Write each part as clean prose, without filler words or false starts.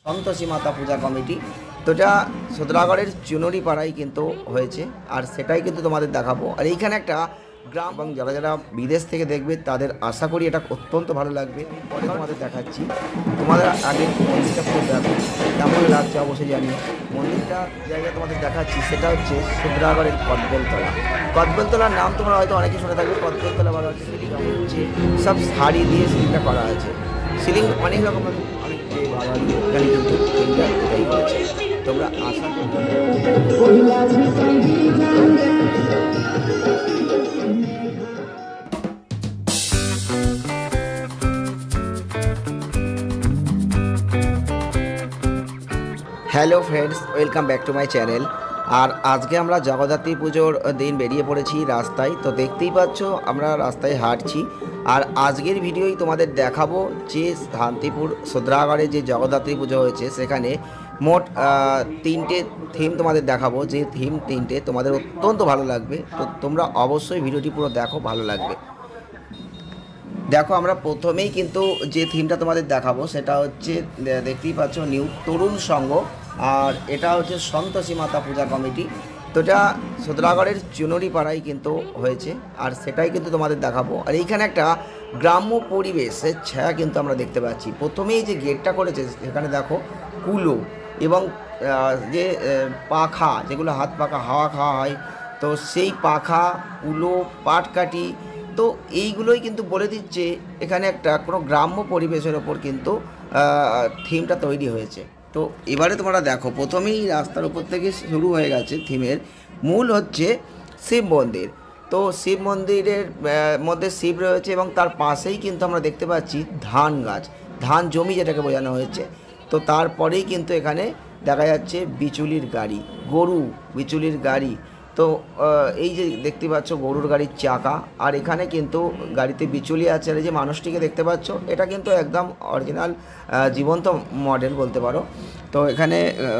সন্তোষী মাতা পূজা কমিটি। তো এটা সদরাগড়ের চুনরি পাড়ায় কিন্তু হয়েছে, আর সেটাই কিন্তু তোমাদের দেখাবো। আর এইখানে একটা গ্রাম, এবং যারা যারা বিদেশ থেকে দেখবে তাদের আশা করি এটা অত্যন্ত ভালো লাগবে। পরে তোমাদের দেখাচ্ছি। তোমাদের আগে মন্দিরটা পুরো দেখো কেমন লাগছে অবশ্যই জানি। মন্দিরটা জায়গা তোমাদের দেখাচ্ছি, সেটা হচ্ছে সদরাগড়ের কদবেলতলা। কদবেলতলার নাম তোমরা হয়তো অনেকে শুনে থাকবে। কদবেলতলা বলা হচ্ছে হচ্ছে সব শাড়ি দিয়ে সিলিংটা করা আছে। সিলিং অনেক রকম অনেক যে বাবা এখানে কিন্তু সিলিংটা এটাই করেছে। তোমরা আশা hello friends, welcome back to my channel. আর আজকে আমরা জগদ্ধাত্রী পুজোর দিন বেরিয়ে পড়েছি রাস্তায়। তো দেখতেই পাচ্ছ আমরা রাস্তায় হাঁটছি। আর আজকের ভিডিওই তোমাদের দেখাবো যে শান্তিপুর সদরাগড়ে যে জগদ্ধাত্রী পুজো হয়েছে, সেখানে মোট 3টে থিম তোমাদের দেখাবো। যে থিম 3টে তোমাদের অত্যন্ত ভালো লাগবে। তো তোমরা অবশ্যই ভিডিওটি পুরো দেখো, ভালো লাগবে। দেখো, আমরা প্রথমেই কিন্তু যে থিমটা তোমাদের দেখাবো সেটা হচ্ছে দেখতেই পাচ্ছ নিউ তরুণ সংঘ, আর এটা হচ্ছে সন্তোষী মাতা পূজা কমিটি। তো এটা সদরাগড়ের চুনরি পাড়ায় কিন্তু হয়েছে, আর সেটাই কিন্তু তোমাদের দেখাবো। আর এইখানে একটা গ্রাম্য পরিবেশের ছায়া কিন্তু আমরা দেখতে পাচ্ছি। প্রথমেই যে গেটটা করেছে সেখানে দেখো কুলো এবং যে পাখা, যেগুলো হাত পাখা হাওয়া খাওয়া হয়, তো সেই পাখা, কুলো, পাটকাঠি, তো এইগুলোই কিন্তু বলে দিচ্ছে এখানে একটা কোনো গ্রাম্য পরিবেশের ওপর কিন্তু থিমটা তৈরি হয়েছে। তো এবারে তোমরা দেখো, প্রথমেই রাস্তার উপর থেকে শুরু হয়ে গেছে থিমের মূল হচ্ছে শিব মন্দির। তো শিব মন্দিরের মধ্যে শিব রয়েছে, এবং তার পাশেই কিন্তু আমরা দেখতে পাচ্ছি ধান গাছ, ধান জমি যেটাকে বোঝানো হয়েছে। তো তারপরেই কিন্তু এখানে দেখা যাচ্ছে বিচুলির গাড়ি, গরু বিচুলির গাড়ি। তো এই যে দেখতে পাচ্ছ গরুর গাড়ির চাকা, আর এখানে কিন্তু গাড়িতে বিচুলি আছে। আর এই যে মানুষটিকে দেখতে পাচ্ছ, এটা কিন্তু একদম অরিজিনাল জীবন্ত মডেল বলতে পারো। তো এখানে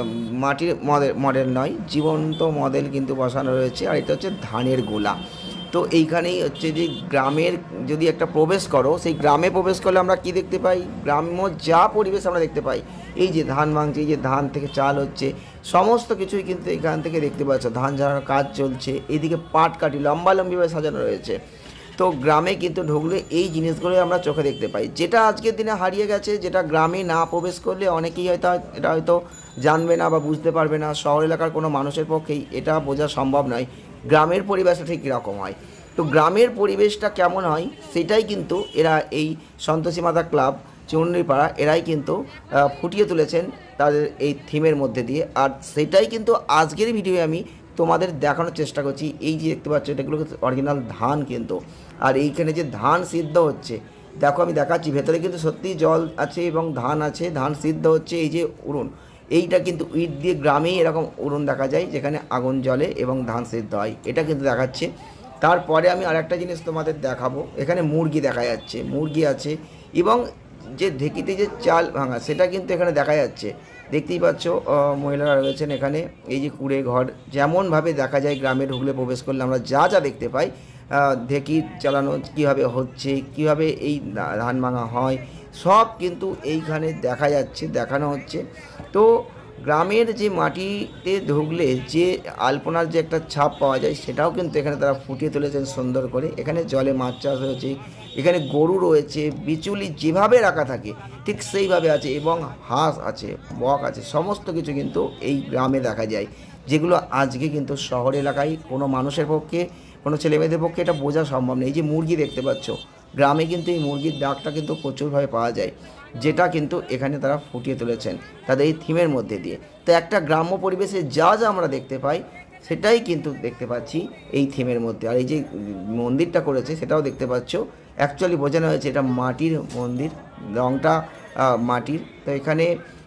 মাটির মডেল নয়, জীবন্ত মডেল কিন্তু বসানো রয়েছে। আর এটা হচ্ছে ধানের গোলা। তো এইখানেই হচ্ছে যে গ্রামের যদি একটা প্রবেশ করো, সেই গ্রামে প্রবেশ করলে আমরা কি দেখতে পাই, গ্রাম্য যা পরিবেশ আমরা দেখতে পাই। এই যে ধান ভাঙছে, এই যে ধান থেকে চাল হচ্ছে, সমস্ত কিছুই কিন্তু এখান থেকে দেখতে পাচ্ছ। ধান ঝাড়ানোর কাজ চলছে, এইদিকে পাটকাঠি লম্বালম্বিভাবে সাজানো রয়েছে। তো গ্রামে কিন্তু ঢুকলে এই জিনিসগুলোই আমরা চোখে দেখতে পাই, যেটা আজকের দিনে হারিয়ে গেছে, যেটা গ্রামে না প্রবেশ করলে অনেকেই হয়তো এটা হয়তো জানবে না বা বুঝতে পারবে না। শহর এলাকার কোনো মানুষের পক্ষেই এটা বোঝা সম্ভব নয় গ্রামের পরিবেশটা ঠিক কীরকম হয়। তো গ্রামের পরিবেশটা কেমন হয় সেটাই কিন্তু এরা এই সন্তোষী মাতা ক্লাব চুনরিপাড়া এরাই কিন্তু ফুটিয়ে তুলেছেন তাদের এই থিমের মধ্যে দিয়ে। আর সেটাই কিন্তু আজকের ভিডিওয়ে আমি তোমাদের দেখানোর চেষ্টা করছি। এই যে দেখতে পাচ্ছ, এটাগুলো অরিজিনাল ধান কিন্তু। আর এইখানে যে ধান সিদ্ধ হচ্ছে, দেখো আমি দেখাচ্ছি, ভেতরে কিন্তু সত্যিই জল আছে এবং ধান আছে, ধান সিদ্ধ হচ্ছে। এই যে উনুন, এইটা কিন্তু ইট দিয়ে গ্রামেই এরকম উনুন দেখা যায় যেখানে আগুন জ্বলে এবং ধান সিদ্ধ হয়, এটা কিন্তু দেখাচ্ছে। তারপরে আমি আরেকটা জিনিস তোমাদের দেখাবো। এখানে মুরগি দেখা যাচ্ছে, মুরগি আছে, এবং যে ঢেকিতে যে চাল ভাঙা সেটা কিন্তু এখানে দেখা যাচ্ছে। দেখতেই পাচ্ছ মহিলারা রয়েছেন এখানে। এই যে কুড়ে ঘর যেমনভাবে দেখা যায় গ্রামে ঢুকলে প্রবেশ করলে আমরা যা যা দেখতে পাই, ঢেকি চালানো কীভাবে হচ্ছে, কীভাবে এই ধান ভাঙা হয়, সব কিন্তু এইখানে দেখা যাচ্ছে, দেখানো হচ্ছে। তো গ্রামের যে মাটিতে ঢুকলে যে আলপনার যে একটা ছাপ পাওয়া যায়, সেটাও কিন্তু এখানে তারা ফুটিয়ে তুলেছেন সুন্দর করে। এখানে জলে মাছ চাষ হয়েছে, এখানে গরু রয়েছে, বিচুলি যেভাবে রাখা থাকে ঠিক সেইভাবে আছে, এবং হাঁস আছে, বক আছে, সমস্ত কিছু কিন্তু এই গ্রামে দেখা যায়, যেগুলো আজকে কিন্তু শহর এলাকায় কোনো মানুষের পক্ষে, কোনো ছেলেমেয়েদের পক্ষে এটা বোঝা সম্ভব নেই। এই যে মুরগি দেখতে পাচ্ছ, গ্রামে কিন্তু এই মুরগির ডাকটা কিন্তু প্রচুরভাবে পাওয়া যায়, যেটা কিন্তু এখানে তারা ফুটিয়ে তুলেছেন তাদের এই থিমের মধ্যে দিয়ে। তো একটা গ্রাম্য পরিবেশে যা যা আমরা দেখতে পাই সেটাই কিন্তু দেখতে পাচ্ছি এই থিমের মধ্যে। আর এই যে মন্দিরটা করেছে সেটাও দেখতে পাচ্ছ, অ্যাকচুয়ালি বোঝানো হয়েছে এটা মাটির মন্দির, রঙটা মাটির। তো এখানে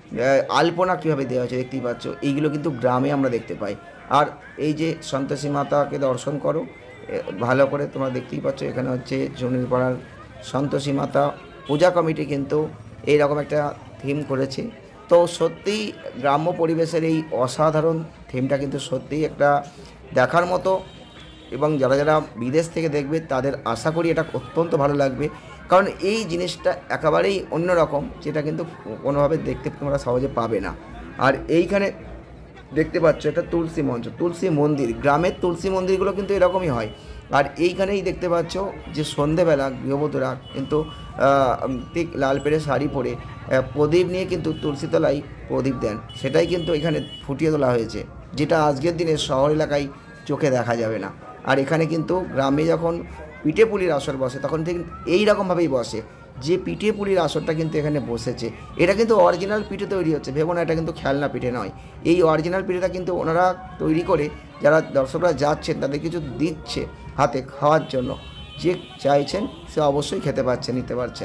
আলপনা কীভাবে দেওয়া হয়েছে দেখতেই পাচ্ছ, এইগুলো কিন্তু গ্রামে আমরা দেখতে পাই। আর এই যে সন্তোষী মাতাকে দর্শন করো ভালো করে, তোমরা দেখতেই পাচ্ছ এখানে হচ্ছে চুনরিপাড়ার সন্তোষী মাতা পূজা কমিটি কিন্তু এইরকম একটা থিম করেছে। তো সত্যিই গ্রাম্য পরিবেশের এই অসাধারণ থিমটা কিন্তু সত্যিই একটা দেখার মতো, এবং যারা যারা বিদেশ থেকে দেখবে তাদের আশা করি এটা অত্যন্ত ভালো লাগবে। কারণ এই জিনিসটা একেবারেই অন্যরকম, যেটা কিন্তু কোনোভাবে দেখতে তোমরা সহজে পাবে না। আর এইখানে দেখতে পাচ্ছ একটা তুলসী মঞ্চ, তুলসী মন্দির। গ্রামের তুলসী মন্দিরগুলো কিন্তু এরকমই হয়। আর এইখানেই দেখতে পাচ্ছ যে সন্ধেবেলা গৃহবধূরা কিন্তু ঠিক লাল পেড়ে শাড়ি পরে প্রদীপ নিয়ে কিন্তু তুলসীতলায় প্রদীপ দেন, সেটাই কিন্তু এখানে ফুটিয়ে তোলা হয়েছে, যেটা আজকের দিনে শহর এলাকায় চোখে দেখা যাবে না। আর এখানে কিন্তু গ্রামে যখন পিঠে পুলির আসর বসে তখন ঠিক এই রকমভাবেই বসে, যে পিঠে পুলির আসরটা কিন্তু এখানে বসেছে, এটা কিন্তু অরিজিনাল পিঠে তৈরি হচ্ছে, ভেবো না এটা কিন্তু খেলনা পিঠে নয়। এই অরিজিনাল পিঠেটা কিন্তু ওনারা তৈরি করে যারা দর্শকরা যাচ্ছেন তাদের কিছু দিচ্ছে হাতে খাওয়ার জন্য, যে চাইছেন সে অবশ্যই খেতে পাচ্ছেন, নিতে পারছেন।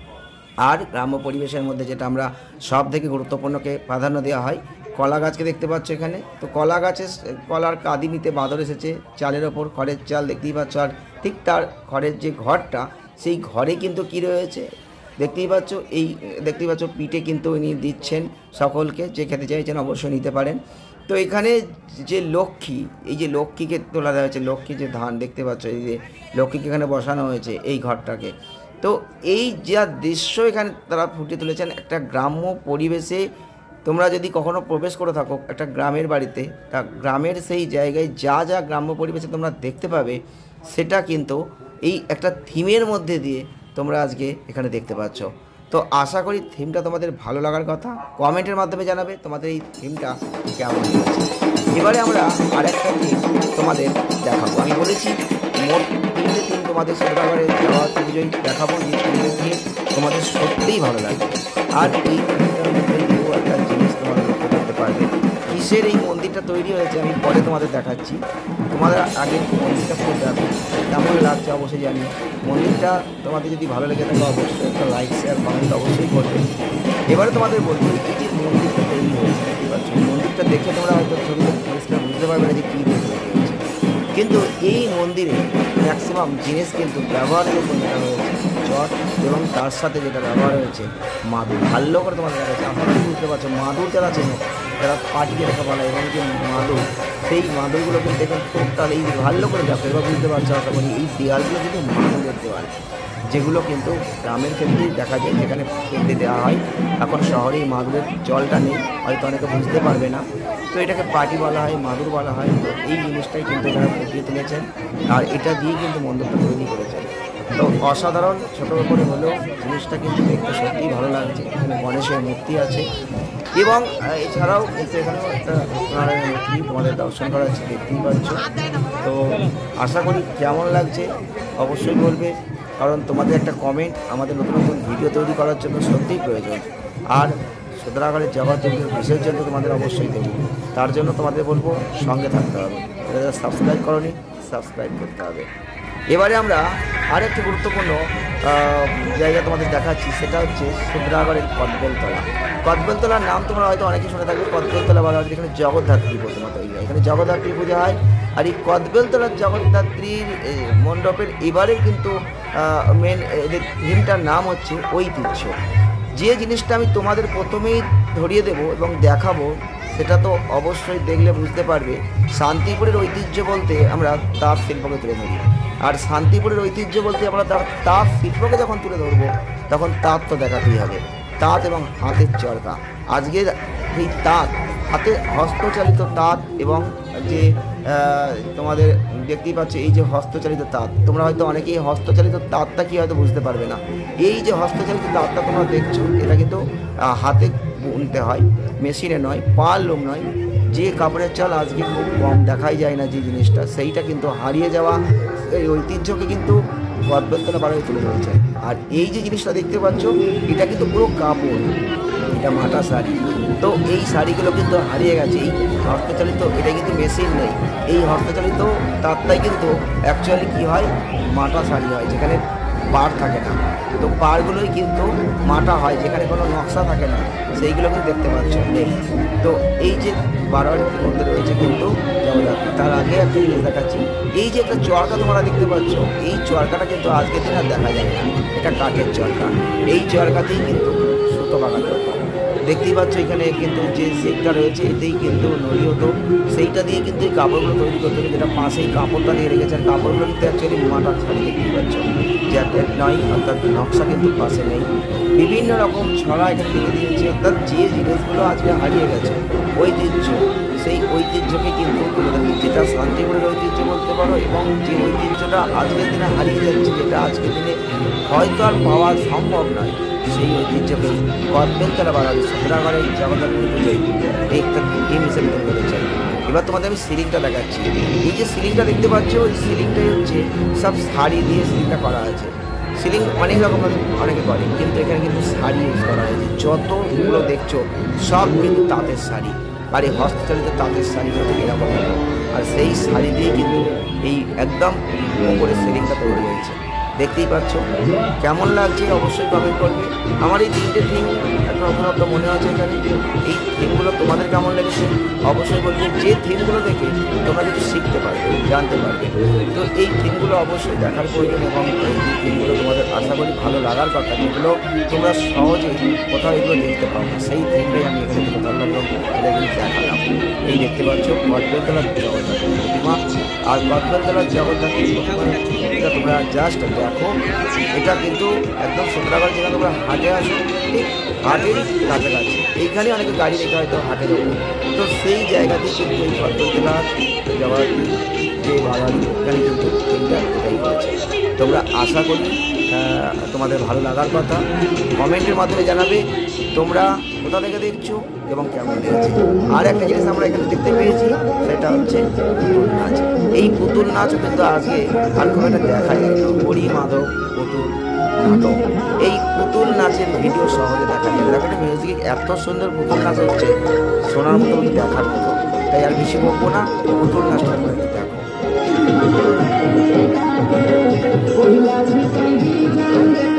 আর গ্রাম্য পরিবেশের মধ্যে যেটা আমরা সব থেকে গুরুত্বপূর্ণকে প্রাধান্য দেওয়া হয়, কলা গাছকে দেখতে পাচ্ছ এখানে। তো কলা গাছে কলার কাঁদি নিতে বাঁদর এসেছে, চালের ওপর খড়ের চাল দেখতেই পাচ্ছ। আর ঠিক তার খড়ের যে ঘরটা, সেই ঘরে কিন্তু কি রয়েছে দেখতেই পাচ্ছ, এই দেখতেই পাচ্ছ পিঠে কিন্তু ইনি দিচ্ছেন সকলকে, যে খেতে চাইছেন অবশ্যই নিতে পারেন। তো এখানে যে লক্ষ্মী, এই যে লক্ষ্মীকে তোলা দেওয়া হয়েছে, লক্ষ্মী যে ধান দেখতে পাচ্ছ, এই যে লক্ষ্মীকে এখানে বসানো হয়েছে এই ঘরটাকে। তো এই যা দৃশ্য এখানে তারা ফুটিয়ে তুলেছেন, একটা গ্রাম্য পরিবেশে তোমরা যদি কখনো প্রবেশ করে থাকো একটা গ্রামের বাড়িতে, তা গ্রামের সেই জায়গায় যা যা গ্রাম্য পরিবেশে তোমরা দেখতে পাবে, সেটা কিন্তু এই একটা থিমের মধ্যে দিয়ে তোমরা আজকে এখানে দেখতে পাচ্ছ। তো আশা করি থিমটা তোমাদের ভালো লাগার কথা, কমেন্টের মাধ্যমে জানাবে তোমাদের এই থিমটা কেমন হয়েছে। এবারে আমরা আরেকটা থিম তোমাদের দেখাবো। আমি বলেছি মোট 3টে থিম তোমাদের সরকারের জগদ্ধাত্রী পুজোয় দেখাবো, যে 3টে থিম তোমাদের সত্যিই ভালো লাগবে। আর এই থিমটার মধ্যে একটা জিনিস তোমরা লক্ষ্য করতে পারবে, কিসের এই মন্দিরটা তৈরি হয়েছে আমি পরে তোমাদের দেখাচ্ছি। তোমাদের আগে মন্দিরটা পুরো দেখো, কেমন লাগছে অবশ্যই জানি। মন্দিরটা তোমাদের যদি ভালো লেগে থাকে অবশ্যই একটা লাইক শেয়ার কমেন্ট অবশ্যই করবে। এবারে তোমাদের বলবো এই যে মন্দিরটা তৈরি হয়েছে, দেখতে পাচ্ছ মন্দিরটা দেখে তোমরা হয়তো ছবিটা পরিষ্কার বুঝতে পারবে না যে কী দিয়ে তৈরি হয়েছে, কিন্তু এই মন্দিরে ম্যাক্সিমাম জিনিস কিন্তু ব্যবহার করে যেটা হয়েছে চট, এবং তার সাথে যেটা ব্যবহার হয়েছে মাদুর। ভালো করে তোমাদের দেখাচ্ছে, আপনারা বুঝতে পারছো মাদুর যারা চেনে, যারা পাটিকে দেখা বলা, এবং যে মাদুর, সেই মাদুরগুলো কিন্তু দেখুন টোটাল এই ভালো করে দেখো, এবার বুঝতে পারছো আশা করি এই দেওয়ালগুলো কিন্তু মাদুরের দেওয়াল, যেগুলো কিন্তু গ্রামের ক্ষেত্রেই দেখা যায়, যেখানে পেতে দেওয়া হয়। এখন শহরে এই মাদুরের জলটা নেই, হয়তো অনেকে বুঝতে পারবে না, তো এটাকে পাটি বলা হয়, মাদুর বলা হয়। তো এই জিনিসটাই কিন্তু এখানে ফুটিয়ে তুলেছেন, আর এটা দিয়ে কিন্তু মন্দিরটা তৈরি করেছেন। তো অসাধারণ, ছোটো করে হলেও জিনিসটা কিন্তু দেখতে সত্যিই ভালো লাগছে। এখানে গণেশের মূর্তি আছে, এবং এছাড়াও এখানেও একটা নারায়ণের মূর্তি তোমাদের দর্শন করা হচ্ছে, দেখতেই পাচ্ছ। তো আশা করি কেমন লাগছে অবশ্যই বলবে, কারণ তোমাদের একটা কমেন্ট আমাদের নতুন নতুন ভিডিও তৈরি করার জন্য সত্যিই প্রয়োজন। আর সুতরাগড়ের জগদ্ধাত্রী বিসর্জন তো তোমাদের অবশ্যই দেবো, তার জন্য তোমাদের বলবো সঙ্গে থাকতে হবে। যারা সাবস্ক্রাইব করোনি সাবস্ক্রাইব করতে হবে। এবারে আমরা আরেকটি গুরুত্বপূর্ণ জায়গা তোমাদের দেখাচ্ছি, সেটা হচ্ছে সুদ্রাগড়ের কদবেলতলা। কদবেলতলার নাম তোমরা হয়তো অনেকেই শুনে থাকবে, কদবেলতলা বলা হয় যেখানে জগদ্ধাত্রী প্রতিমা তৈরি হয়, এখানে জগদ্ধাত্রী পূজা হয়। আর এই কদবেলতলার জগদ্ধাত্রীর মণ্ডপের এবারে কিন্তু মেন এদের থিমটার নাম হচ্ছে ঐতিহ্য। যে জিনিসটা আমি তোমাদের প্রথমেই ধরিয়ে দেব এবং দেখাবো, সেটা তো অবশ্যই দেখলে বুঝতে পারবে। শান্তিপুরের ঐতিহ্য বলতে আমরা তাঁত শিল্পকে তুলে ধরি, আর শান্তিপুরের ঐতিহ্য বলতে আমরা তাঁত শিল্পকে যখন তুলে ধরবো তখন তাঁত তো দেখাতেই হবে, তাঁত এবং হাতের চরকা। আজকের এই তাঁত, হাতে হস্তচালিত তাঁত, এবং যে তোমাদের দেখতেই পাচ্ছ এই যে হস্তচালিত তাঁত, তোমরা হয়তো অনেকেই হস্তচালিত তাঁতটা কি হয়তো বুঝতে পারবে না। এই যে হস্তচালিত তাঁতটা তোমরা দেখছো, এটা কিন্তু হাতে বুনতে হয়, মেশিনে নয়, পাল লোম নয়। যে কাপড়ের চাল আজকে খুব কম দেখাই যায় না, যে জিনিসটা সেইটা কিন্তু হারিয়ে যাওয়া এই ঐতিহ্যকে কিন্তু কদবেলতলা বাড়ায় তুলে ধরেছে। আর এই যে জিনিসটা দেখতে পাচ্ছ, এটা কিন্তু পুরো কাপড়, এটা মাটা শাড়ি। তো এই শাড়িগুলো কিন্তু হারিয়ে গেছে, এই হস্তচালিত, এটা কিন্তু মেশিন নেই। এই হস্তচালিত তাঁতটাই কিন্তু অ্যাকচুয়ালি কী হয়, মাটা শাড়ি হয়, যেখানে পাড় থাকে না। তো পাড়গুলোই কিন্তু মাটা হয়, যেখানে কোনো নকশা থাকে না, সেইগুলো কিন্তু দেখতে পাচ্ছ নেই। তো এই যে বারোয়ারির মধ্যে রয়েছে কিন্তু জগদ্ধাত্রী। তার আগে একটা জিনিস দেখাচ্ছি, এই যে একটা চরকা তোমরা দেখতে পাচ্ছ, এই চরকাটা কিন্তু আজকের দিন আর দেখা যায় না, এটা কাঠের চরকা। এই চরকাতেই কিন্তু সুতো বাগাতে হতো, দেখতেই পাচ্ছ এখানে কিন্তু যে সেটটা রয়েছে এতেই কিন্তু নড়ি হতো, সেইটা দিয়ে কিন্তু এই কাপড়গুলো তৈরি করতে হবে, যেটা পাশেই কাপড়টা দিয়ে রেখেছে। আর কাপড়গুলো কিন্তু অ্যাকচুয়ালি মাটা শাড়ি দেখতেই পাচ্ছ, জ্যাকেট নয়, অর্থাৎ নকশা কিন্তু পাশে নেই। বিভিন্ন রকম ছড়া এখানে লিখে দিয়েছে, অর্থাৎ যে জিনিসগুলো আজকে হারিয়ে গেছে ঐতিহ্য, সেই ঐতিহ্যকে কিন্তু তুলে ধরে, যেটা শান্তিপুরের ঐতিহ্য বলতে পারো, এবং যে ঐতিহ্যটা আজকের দিনে হারিয়ে যাচ্ছে, যেটা আজকের দিনে হয়তো আর পাওয়া সম্ভব নয়, সেই ঐতিহ্যকে কদবেলতলা বাঙালি সূত্রাগড়ে জগদ্ধাত্রী পুজোয় একটা থিম হিসেবে তুলে ধরেছে। এবার তোমাদের আমি সিলিংটা দেখাচ্ছি। এই যে সিলিংটা দেখতে পাচ্ছ, ওই সিলিংটাই হচ্ছে সব শাড়ি দিয়ে সিলিংটা করা আছে। সিলিং অনেক রকম অনেকে করে, কিন্তু এখানে কিন্তু শাড়ি ইউজ করা হয়েছে। যতগুলো দেখছো সব কিন্তু তাঁতের শাড়ি, আর এই হস্তচালিত তাঁতের শাড়ি এরকম হলো, আর সেই শাড়ি দিয়ে কিন্তু এই একদম উপরে সিলিংটা তৈরি হয়েছে। দেখতেই পাচ্ছ কেমন লাগছে অবশ্যই কমেন্ট করবে। আমার এই তিনটে থিম একটা নতুনত্ব মনে হচ্ছে এখানে। এই থিমগুলো তোমাদের কেমন লেগেছে অবশ্যই বলবে। যে থিমগুলো দেখে তোমরা কিছু শিখতে পারবে, জানতে পারবে, তো এই থিমগুলো অবশ্যই দেখার প্রয়োজন, এবং এই থিমগুলো তোমাদের আশা করি ভালো লাগার কথা, যেগুলো তোমরা সহজে কোথাও এগুলো দেখতে পাও না, সেই থিমটাই আমি এখানে তুলে ধরলাম এবং দেখালাম। এই দেখতে পাচ্ছ কদবেলতলার জগদ্ধাত্রী প্রতিমা, আর কদবেলতলার জগদ্ধাত্রী প্রতিমা তোমরা জাস্ট দেখো। এটা কিন্তু একদম সূত্রাগড়, যেখানে তোমরা হাটে আসো, ঠিক হাটের কাছাকাছি, এইখানে অনেকে গাড়ি রেখে হয়তো হাটের ওপর, তো সেই জায়গাতেই কিন্তু এই কদবেলতলার জগদ্ধাত্রী যে বাঙালি, এখানে কিন্তু থিমটা এটাই করেছে। তোমরা আশা করি তোমাদের ভালো লাগার কথা, কমেন্টের মাধ্যমে জানাবে তোমরা কোথা থেকে দেখছো এবং কেমন লেগেছে। আর একটা জিনিস আমরা এখানে দেখতে পেয়েছি, সেটা হচ্ছে পুতুল নাচ। এই পুতুল নাচও কিন্তু আজকে আর খুব একটা দেখা যায় না। হরি মাধব পুতুল নাটক, এই পুতুল নাচের ভিডিও সহজে দেখা যায়। দেখো মিউজিক এত সুন্দর পুতুল নাচ হচ্ছে, শোনার মতো দেখার মতো। তাই আর বেশি বলবো না, পুতুল নাচটা তোমরা একটু দেখো।